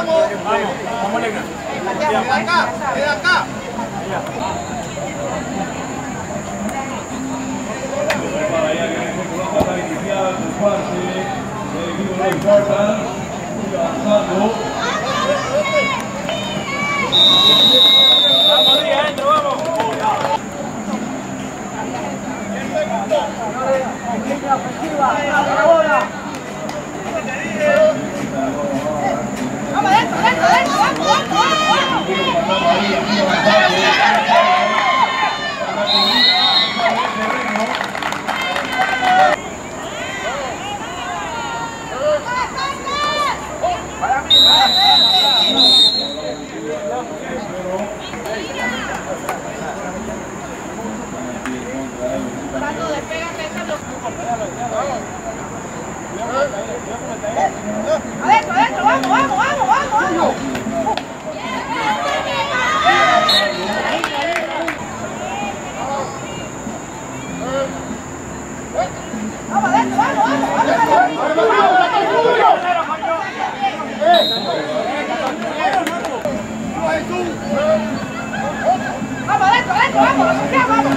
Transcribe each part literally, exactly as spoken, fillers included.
vamos. Vamos, vamos, Elena. Queda acá, queda acá. Para allá que con la patada inicial por parte del equipo de Spartan, avanzando. Vamos, Díaz, adentro, vamos. Vamos adentro, adentro, adentro, vamos, vamos, adentro, adentro, vamos, vamos, vamos, vamos, vamos. Vamos adentro, vamos, vamos, vamos adentro, adentro, vamos, vamos,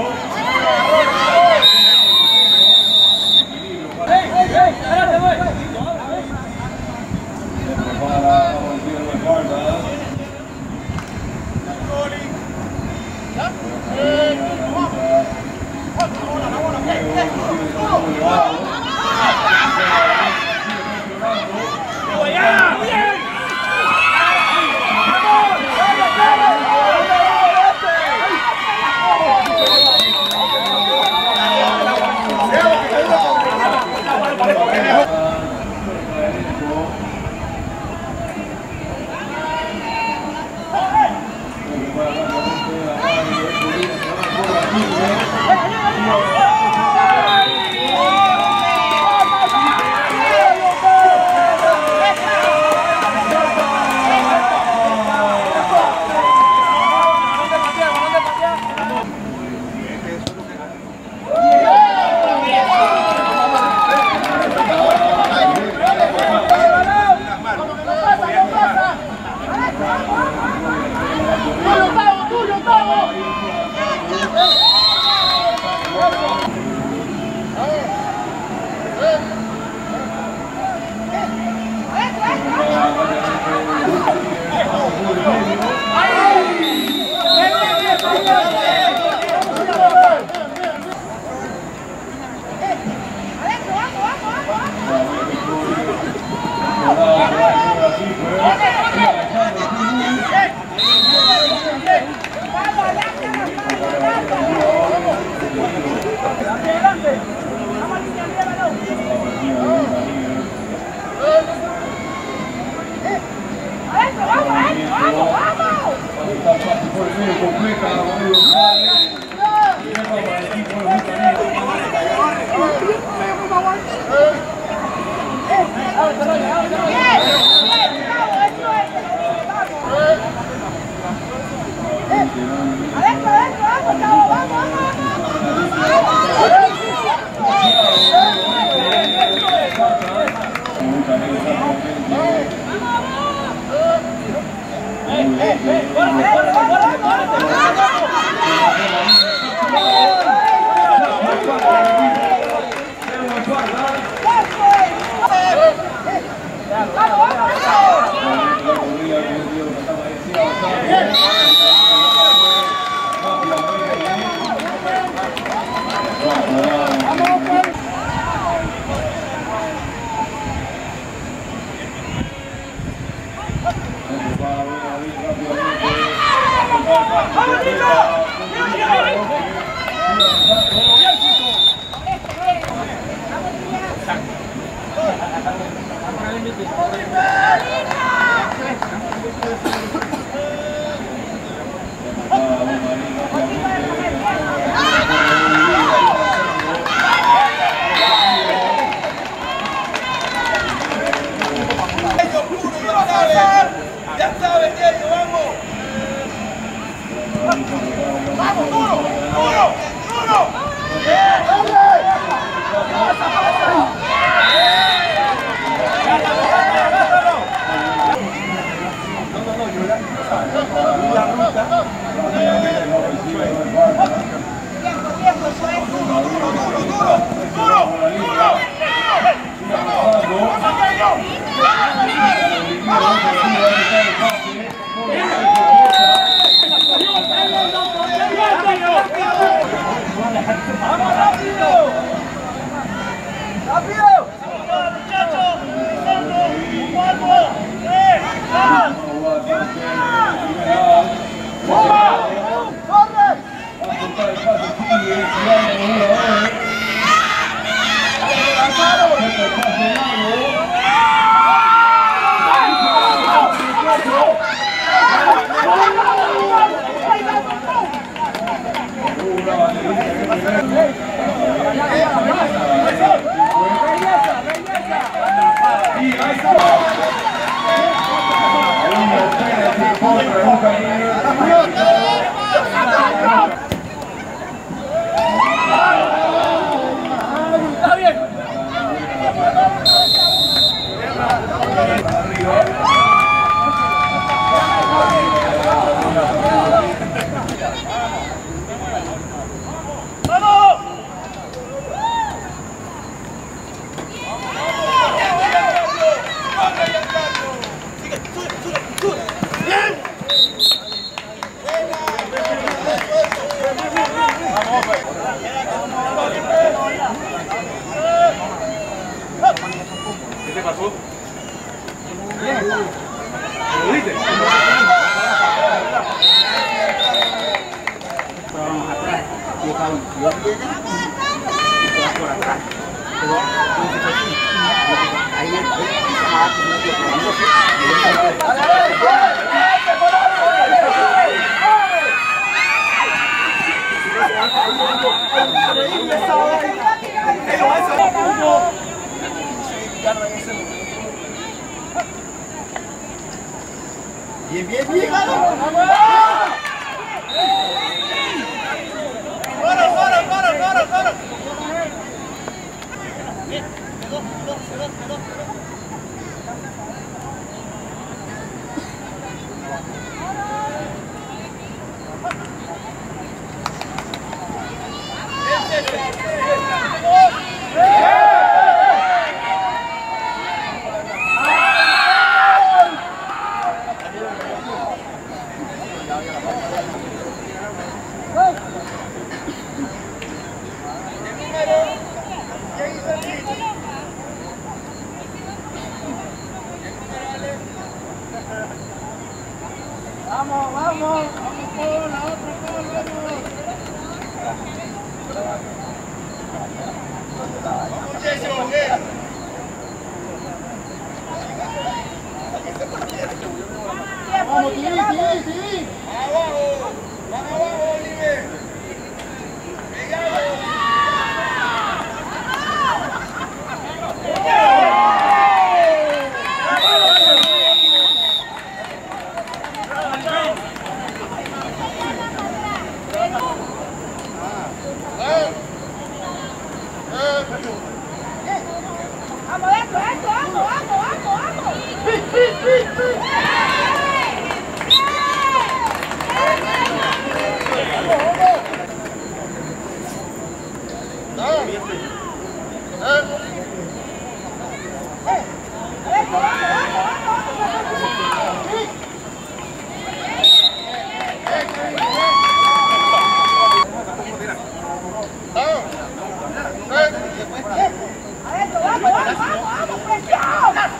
¡Ey, ey, ey! ¡Espérate, voy! Ya sabes, Diego, vamos. Vamos, duro, duro, duro. ¡Vamos rápido! ¡Rápido! ¡Muchachos! ¡Cuatro! ¡Tres! ¡Vamos! ¡Corre! Está bien. ¿Qué te pasó? ¿Lo viste? Vamos atrás, y cada uno viene y te vas por atrás. Pero no se puede ir. Ahí es, bien, bien, bien. ¡Para, para, para, para, para! Vamos, vamos, vamos por la otra, por vamos. Vamos, Jason, ¿qué? Vamos, Tiri, Tiri, Tiri. Abajo, van abajo, Oliver. Pegado. Vamos, esto, esto, vamos, vamos, vamos, vamos. Adentro, vamos, vamos, vamos, vamos, presión.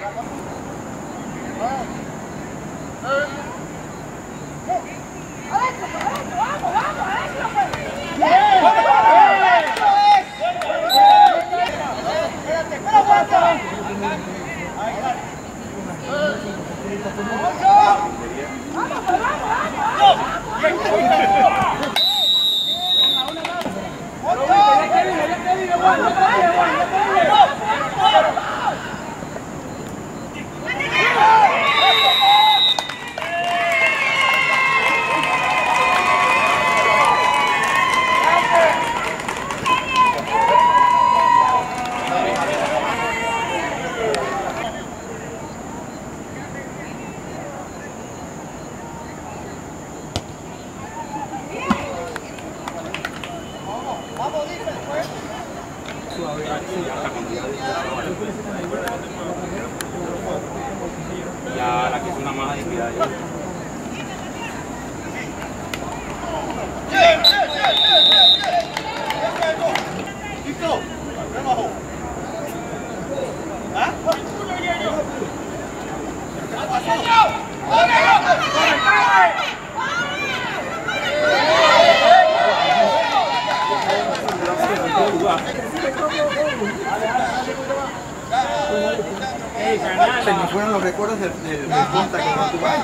Ya la que es una maja de cuidado. Listo, rebajo. ¿Ah? Se me fueron los recuerdos del de, de, de Punta que no tuve.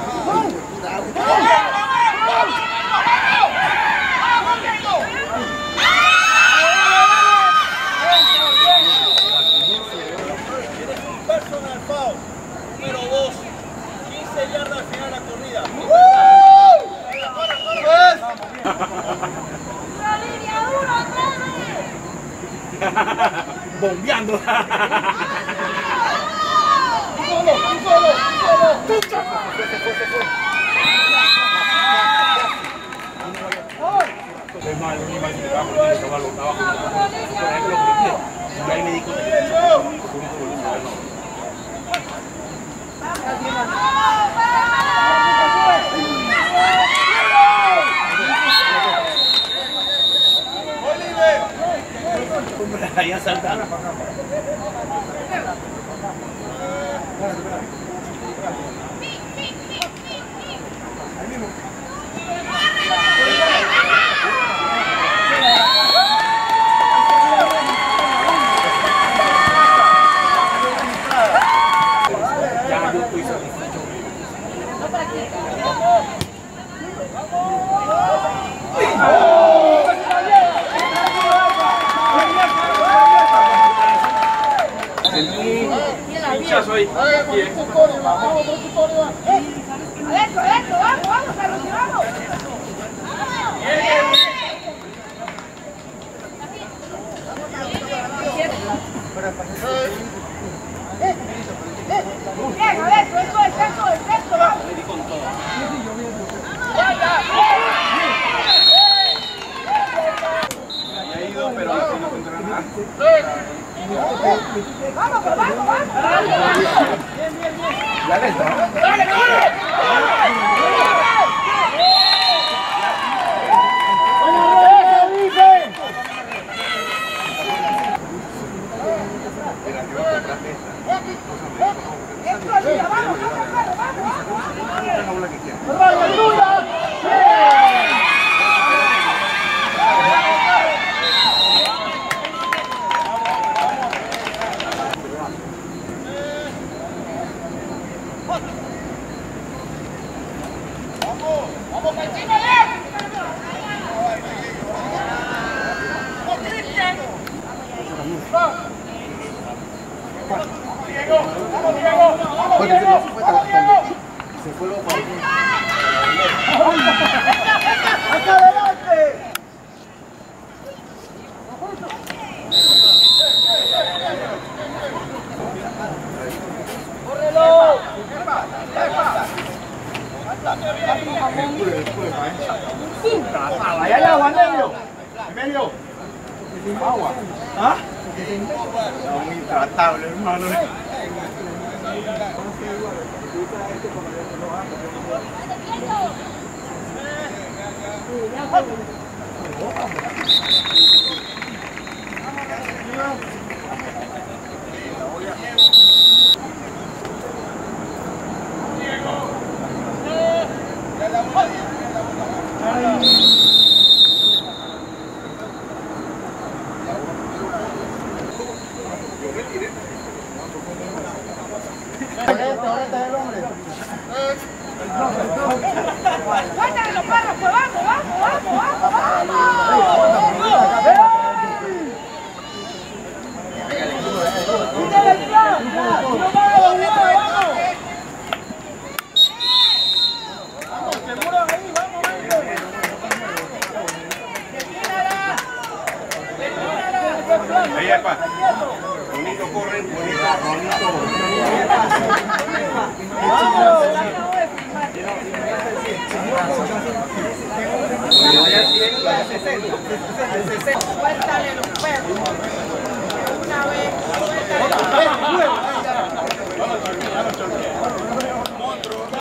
Personal foul, número dos, quince yardas al final de la corrida. Bombeando. Es más, el único que estaba por estaba lo estaba por ejemplo, y ahí me di cuenta que ahí asaltaron. Ya yo estoy satisfecho. Pinchazo ahí. Bien. Adentro, adentro, vamos, vamos, Carlos, vamos. Bien, adentro, eso es, eso es, eso, vamos. Ya he ido, pero no tengo que entrenar. Vamos, vamos, vamos. Ya ves, ¿no? Dale, dale. Vamos, encima de él. Vamos, Cristian. Diego, vamos, Diego, vamos, Diego, vamos, Diego. Se fue luego para aquí. ¡Hacia adelante! ¡Córrelo! Allá hay agua, Emilio. Emilio. Agua. ¿Ah? No, muy intratable, hermano. Suéltale los perros, pues vamos, vamos, vamos, vamos, vamos. Ahí es pa. Bonito corre, bonito, bonito. Suéltale los perros.